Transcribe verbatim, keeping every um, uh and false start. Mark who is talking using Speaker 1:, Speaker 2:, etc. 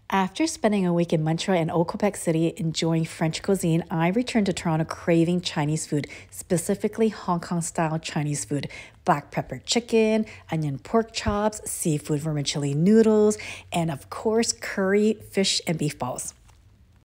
Speaker 1: After spending a week in Montreal and Old Quebec City enjoying French cuisine, I returned to Toronto craving Chinese food, specifically Hong Kong-style Chinese food. Black pepper chicken, onion pork chops, seafood vermicelli noodles, and of course, curry, fish, and beef balls.